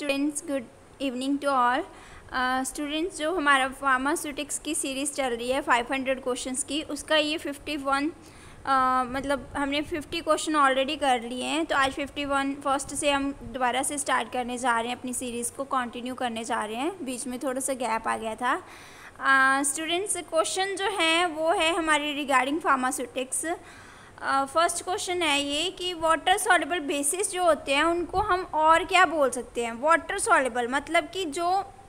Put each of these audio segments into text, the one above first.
Students, good evening to all students. जो हमारा pharmaceutics की सीरीज़ चल रही है 500 क्वेश्चंस की, उसका ये 51 मतलब हमने 50 क्वेश्चन ऑलरेडी कर लिए हैं। तो आज 51 फर्स्ट से हम दोबारा से स्टार्ट करने जा रहे हैं, अपनी सीरीज़ को कंटिन्यू करने जा रहे हैं। बीच में थोड़ा सा गैप आ गया था। स्टूडेंट्स, क्वेश्चन जो हैं वो है हमारी रिगार्डिंग फार्मास्यूटिक्स। फर्स्ट क्वेश्चन है ये कि वाटर सॉल्युबल बेसिस जो होते हैं उनको हम और क्या बोल सकते हैं। वाटर सॉल्युबल मतलब कि जो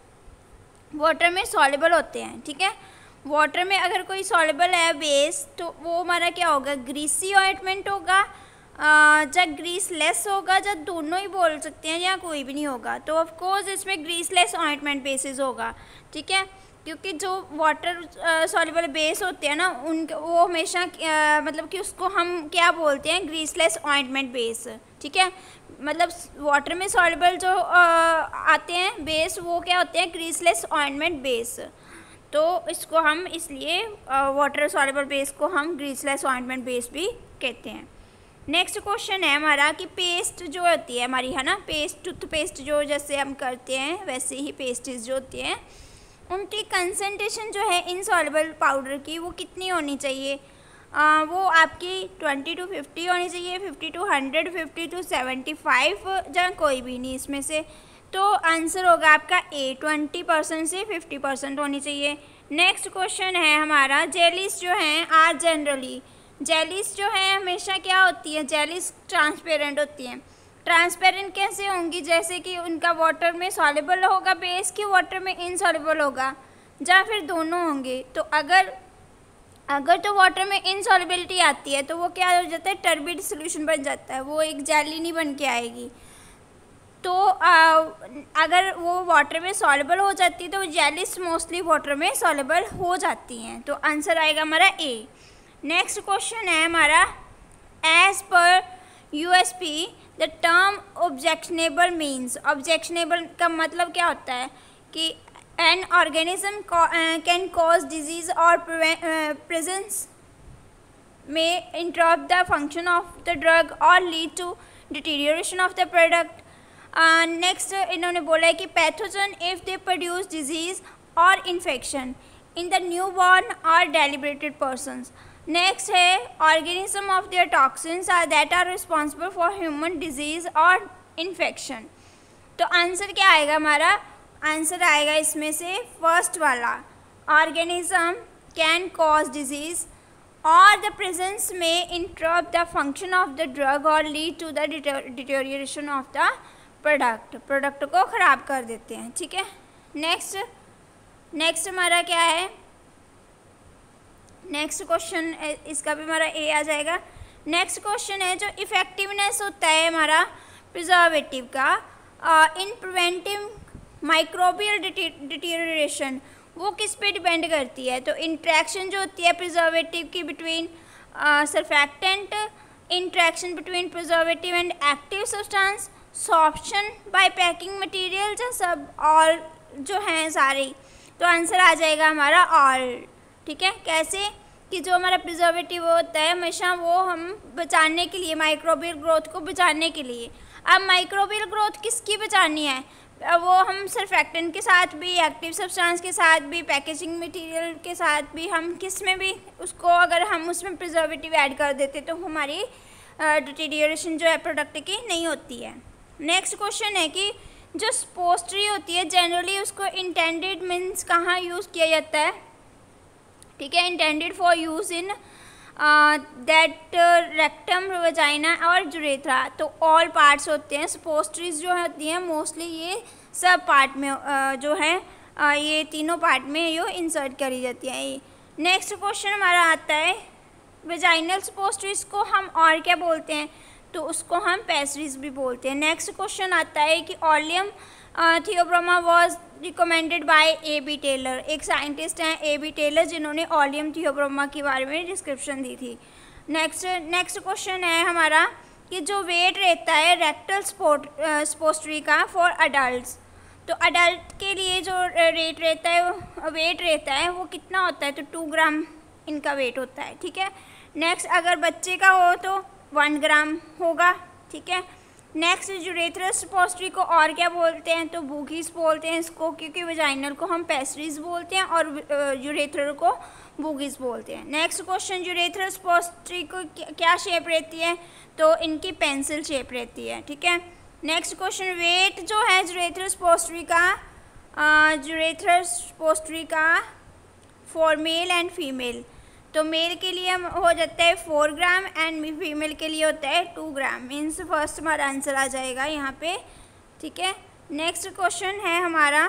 वाटर में सॉल्युबल होते हैं, ठीक है। वाटर में अगर कोई सॉल्युबल है बेस, तो वो हमारा क्या होगा, ग्रीसी ऑइंटमेंट होगा, या ग्रीस लेस होगा, या दोनों ही बोल सकते हैं, या कोई भी नहीं होगा। तो ऑफ कोर्स इसमें ग्रीस लेस ऑइंटमेंट बेसिस होगा, ठीक है। क्योंकि जो वाटर सॉल्युबल बेस होते हैं ना, उनके वो हमेशा मतलब कि उसको हम क्या बोलते हैं, ग्रीसलेस ऑइंटमेंट बेस, ठीक है। मतलब वाटर में सॉल्युबल जो आते हैं बेस, वो क्या होते हैं, ग्रीसलेस ऑइंटमेंट बेस। तो इसको हम इसलिए वाटर सॉल्युबल बेस को हम ग्रीसलेस ऑइंटमेंट बेस भी कहते हैं। नेक्स्ट क्वेश्चन है हमारा कि पेस्ट जो होती है हमारी, है ना, पेस्ट, टूथपेस्ट जो जैसे हम करते हैं वैसे ही पेस्ट्स जो होती हैं, उनकी कंसंट्रेशन जो है इनसॉल्युबल पाउडर की वो कितनी होनी चाहिए। वो आपकी 20 to 50 होनी चाहिए, 50 to 100, 50 to 75, जहाँ कोई भी नहीं इसमें से। तो आंसर होगा आपका ए, 20% से 50% होनी चाहिए। नेक्स्ट क्वेश्चन है हमारा, जेलीज जो हैं आर जनरली, जेलीज जो हैं हमेशा क्या होती है, जेलीज ट्रांसपेरेंट होती हैं। ट्रांसपेरेंट कैसे होंगी, जैसे कि उनका वाटर में सॉल्युबल होगा बेस की वाटर में इनसॉल्युबल होगा, या फिर दोनों होंगे। तो अगर तो वाटर में इनसॉल्युबिलिटी आती है तो वो क्या हो जाता है, टर्बिड सॉल्यूशन बन जाता है, वो एक जेली नहीं बन के आएगी। तो अगर वो वाटर में सॉल्युबल हो जाती है तो जेलीज मोस्टली वाटर में सॉल्युबल हो जाती हैं। तो आंसर आएगा हमारा ए। नेक्स्ट क्वेश्चन है हमारा, as per USP the term objectionable means. Objectionable का मतलब क्या होता है कि an organism can cause disease और प्रेजेंस में interrupt the function of the drug और lead to deterioration of the product. Next इन्होंने बोला है कि pathogen if they produce disease और infection in the newborn और डेलिब्रेटेड पर्सनस। नेक्स्ट है, organism of their toxins are that are responsible for human disease और infection. तो answer क्या आएगा हमारा, आंसर आएगा इसमें से फर्स्ट वाला, ऑर्गेनिज्म कैन कॉज डिजीज और द प्रेजेंस में interrupt the function of the drug और lead to the deterioration of the product को ख़राब कर देते हैं, ठीक है। नेक्स्ट हमारा क्या है, नेक्स्ट क्वेश्चन, इसका भी हमारा ए आ जाएगा। नेक्स्ट क्वेश्चन है जो इफ़ेक्टिवनेस होता है हमारा प्रिजर्वेटिव का इन प्रिवेंटिव माइक्रोबियल डिटीरियोरेशन, वो किस पे डिपेंड करती है। तो इंट्रैक्शन जो होती है प्रिजर्वेटिव की between surfactant, interaction between preservative and active substance, sorption by packing material, जो सब और जो हैं सारे। तो आंसर आ जाएगा हमारा ऑल, ठीक है। कैसे कि जो हमारा प्रिजर्वेटिव होता है हमेशा वो हम बचाने के लिए, माइक्रोबियल ग्रोथ को बचाने के लिए। अब माइक्रोबियल ग्रोथ किसकी बचानी है, वो हम सर्फेक्टेंट के साथ भी, एक्टिव सब्सटेंस के साथ भी, पैकेजिंग मटेरियल के साथ भी, हम किस में भी उसको अगर हम उसमें प्रिजर्वेटिव ऐड कर देते तो हमारी डिटीरियोरेशन जो है प्रोडक्ट की नहीं होती है। नेक्स्ट क्वेश्चन है कि जो सपोस्ट्री होती है जनरली उसको इंटेंडेड मीन्स कहाँ यूज़ किया जाता है, ठीक है। Intended for use in that rectum, vagina और यूरेथ्रा। तो ऑल पार्ट्स होते हैं, सपोस्ट्रीज जो होती हैं मोस्टली ये सब पार्ट में जो है ये तीनों पार्ट में ये इंसर्ट करी जाती है। नेक्स्ट क्वेश्चन हमारा आता है, वजाइनल सपोस्ट्रीज को हम और क्या बोलते हैं, तो उसको हम पेस्ट्रीज भी बोलते हैं। नेक्स्ट क्वेश्चन आता है कि oleum theobroma was recommended by A B. Taylor. एक साइंटिस्ट हैं ए.बी. टेलर जिन्होंने ऑलियम थियोब्रोमा के बारे में डिस्क्रिप्शन दी थी। नेक्स्ट क्वेश्चन है हमारा कि जो वेट रहता है रेक्टल सपोस्ट्री का फॉर अडल्ट्स, तो अडल्ट के लिए जो वेट रहता है वो कितना होता है, तो 2 ग्राम इनका वेट होता है, ठीक है। नेक्स्ट अगर बच्चे का हो तो 1 ग्राम होगा, ठीक है। नेक्स्ट यूरेथ्रस पोस्ट्री को और क्या बोलते हैं, तो बूगीज बोलते हैं इसको, क्योंकि वजाइनल को हम पेस्ट्रीज बोलते हैं और यूरेथ्रल को बूगीज बोलते हैं। नेक्स्ट क्वेश्चन, यूरेथ्रस पोस्ट्री को क्या शेप रहती है, तो इनकी पेंसिल शेप रहती है, ठीक है। नेक्स्ट क्वेश्चन, वेट जो है यूरेथ्रस पोस्ट्री का फॉर मेल एंड फीमेल, तो मेल के लिए हो जाता है 4 ग्राम एंड फीमेल के लिए होता है 2 ग्राम। मीन्स फर्स्ट हमारा आंसर आ जाएगा यहाँ पे, ठीक है। नेक्स्ट क्वेश्चन है हमारा,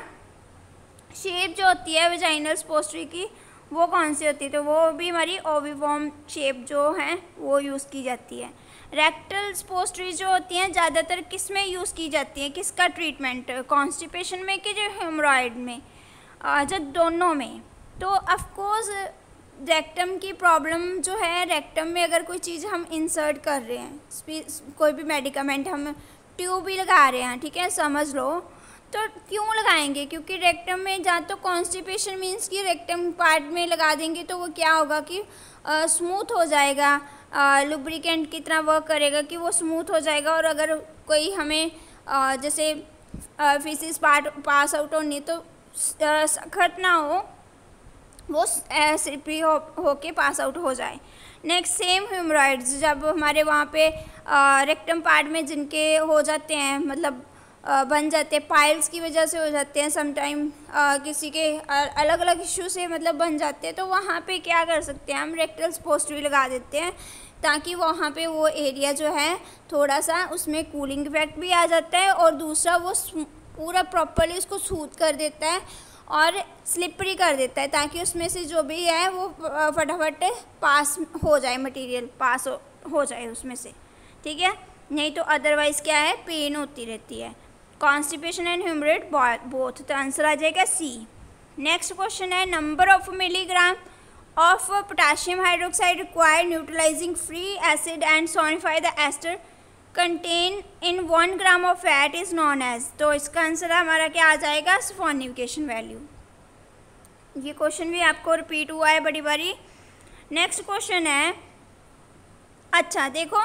शेप जो होती है वजाइनल पोस्ट्री की वो कौन सी होती है, तो वो भी हमारी ओविफॉर्म शेप जो है वो यूज़ की जाती है। रेक्टल पोस्ट्री जो होती हैं ज़्यादातर किस में यूज़ की जाती है, किसका ट्रीटमेंट, कॉन्स्टिपेशन में कि जो हेमोरॉइड में, जो दोनों में। तो ऑफकोर्स रेक्टम की प्रॉब्लम जो है, रेक्टम में अगर कोई चीज़ हम इंसर्ट कर रहे हैं, कोई भी मेडिकामेंट हम ट्यूब भी लगा रहे हैं, ठीक है, समझ लो, तो क्यों लगाएंगे, क्योंकि रेक्टम में जहाँ तो कॉन्स्टिपेशन मीन्स कि रेक्टम पार्ट में लगा देंगे तो वो क्या होगा कि स्मूथ हो जाएगा, लुब्रिकेंट की तरह वर्क करेगा कि वो स्मूथ हो जाएगा। और अगर कोई हमें जैसे फीसिस पास आउट होनी तो सख्त ना हो, वो स्लिपरी होके पास आउट हो जाए। नेक्स्ट सेम हेमोरॉइड्स जब हमारे वहाँ पे रेक्टम पार्ट में जिनके हो जाते हैं, मतलब बन जाते हैं, पाइल्स की वजह से हो जाते हैं, समटाइम किसी के अलग अलग इशू से मतलब बन जाते हैं, तो वहाँ पे क्या कर सकते हैं हम, रेक्टल पोस्ट्री लगा देते हैं, ताकि वहाँ पे वो एरिया जो है थोड़ा सा उसमें कूलिंग इफेक्ट भी आ जाता है, और दूसरा वो पूरा प्रॉपरली उसको सूद कर देता है और स्लिपरी कर देता है, ताकि उसमें से जो भी है वो फटाफट पास हो जाए, मटेरियल पास हो जाए उसमें से, ठीक है। नहीं तो अदरवाइज़ क्या है, पेन होती रहती है। कॉन्स्टिपेशन एंड हेमोरेड बोथ, तो आंसर आ जाएगा सी। नेक्स्ट क्वेश्चन है, number of milligram of potassium hydroxide required neutralizing free acid and saponify the ester content in 1 gram of fat is known as, तो इसका answer हमारा क्या आ जाएगा, सफोनिफिकेशन value. ये क्वेश्चन भी आपको रिपीट हुआ है बड़ी बारी। नेक्स्ट क्वेश्चन है, अच्छा देखो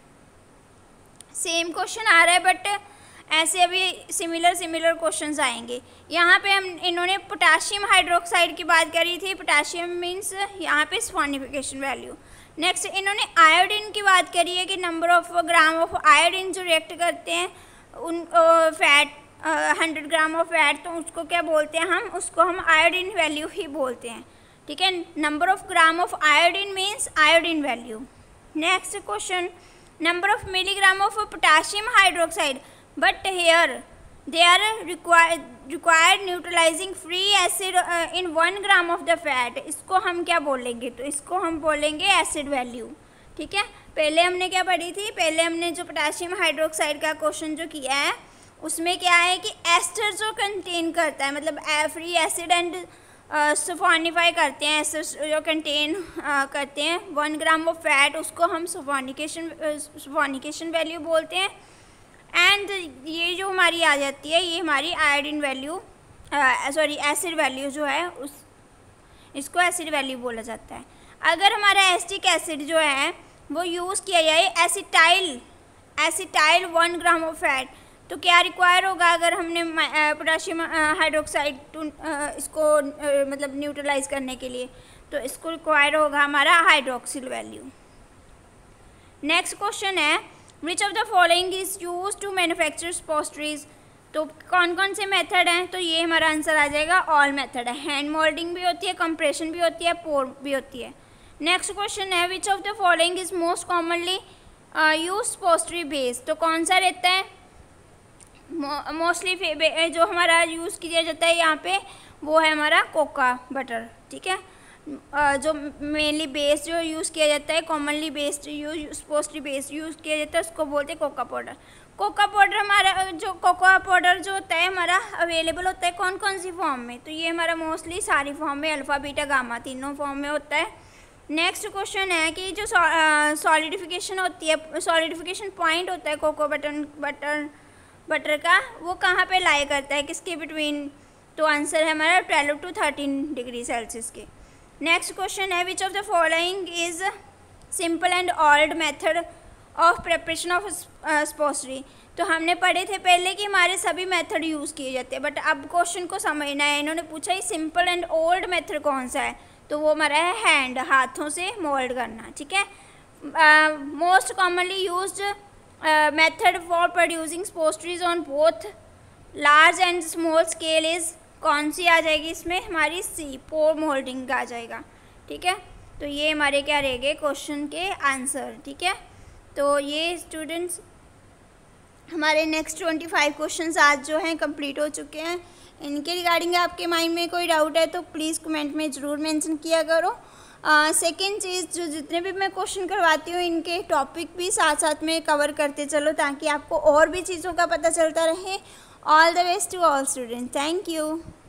सेम क्वेश्चन आ रहा है बट ऐसे अभी सिमिलर क्वेश्चंस आएंगे। यहाँ पे हम इन्होंने पोटेशियम हाइड्रोक्साइड की बात करी थी, पोटेशियम मीन्स यहाँ पे सफोनिफिकेशन वैल्यू। नेक्स्ट इन्होंने आयोडीन की बात करी है कि number of gram of iodine जो रिएक्ट करते हैं उन फैट 100 ग्राम ऑफ फैट, तो उसको क्या बोलते हैं हम, उसको हम आयोडीन वैल्यू ही बोलते हैं, ठीक है। Number of gram of iodine means iodine value. Next question, number of milligram of potassium hydroxide, but here they are required neutralizing free acid in 1 gram of the fat, इसको हम क्या बोलेंगे, तो इसको हम बोलेंगे एसिड वैल्यू, ठीक है। पहले हमने क्या पढ़ी थी, पहले हमने जो पोटेशियम हाइड्रोक्साइड का क्वेश्चन जो किया है उसमें क्या है कि एस्टर जो कंटेन करता है, मतलब फ्री एसिड एंड सफोनिफाई करते हैं, एसिड जो कंटेन करते हैं 1 ग्राम ऑफ फैट, उसको हम सफोनिकेशन वैल्यू बोलते हैं। एंड ये जो हमारी आ जाती है ये हमारी iodine value, sorry acid value जो है इसको एसिड वैल्यू बोला जाता है। अगर हमारा एसिटिक एसिड जो है वो यूज़ किया जाए एसिटाइल 1 ग्राम ऑफ फैट, तो क्या रिक्वायर होगा अगर हमने पोटेशियम हाइड्रोक्साइड इसको मतलब न्यूट्रलाइज करने के लिए, तो इसको रिक्वायर होगा हमारा हाइड्रोक्सिल वैल्यू। नेक्स्ट क्वेश्चन है, which of the following is use to manufacture suppositories, तो कौन कौन से मेथड हैं, तो ये हमारा आंसर आ जाएगा ऑल मेथड है। हैंड मोल्डिंग भी होती है, कंप्रेशन भी होती है, पोर भी होती है। नेक्स्ट क्वेश्चन है, which of the following is most commonly use suppository base, तो कौन सा रहता है मोस्टली जो हमारा यूज़ किया जाता है यहाँ पे वो है हमारा कोका बटर, ठीक है। जो मेनली बेस जो यूज़ किया जाता है, commonly based suppository base use किया जाता है, उसको बोलते हैं कोका पाउडर। कोका पाउडर हमारा जो कोका पाउडर जो होता है हमारा अवेलेबल होता है कौन कौन सी फॉर्म में, तो ये हमारा मोस्टली सारी फॉर्म में, अल्फ़ा बीटा गामा तीनों फॉर्म में होता है। नेक्स्ट क्वेश्चन है कि जो सॉलिडिफिकेशन होती है, सॉलिडिफिकेशन पॉइंट होता है कोको बटर का, वो कहाँ पे लाई करता है, किसके बिटवीन, तो आंसर है हमारा 12 to 13 डिग्री सेल्सियस के। नेक्स्ट क्वेश्चन है, which of the following is simple and old method of preparation of suppository, तो हमने पढ़े थे पहले कि हमारे सभी मेथड यूज़ किए जाते हैं, बट अब क्वेश्चन को समझना है। इन्होंने पूछा ही सिंपल एंड ओल्ड मेथड कौन सा है, तो वो हमारा है हैंड, हाथों से मोल्ड करना, ठीक है। Most commonly used method for producing suppositories on both large and small scale is, कौन सी आ जाएगी इसमें, हमारी सी, पोर मोल्डिंग का आ जाएगा, ठीक है। तो ये हमारे क्या रहेंगे क्वेश्चन के आंसर, ठीक है। तो ये स्टूडेंट्स हमारे नेक्स्ट 25 क्वेश्चंस आज जो हैं कंप्लीट हो चुके हैं। इनके रिगार्डिंग आपके माइंड में कोई डाउट है तो प्लीज़ कमेंट में ज़रूर मेंशन किया करो। सेकंड चीज़, जो जितने भी मैं क्वेश्चन करवाती हूँ इनके टॉपिक भी साथ साथ में कवर करते चलो, ताकि आपको और भी चीज़ों का पता चलता रहे। All the best to all students, thank you.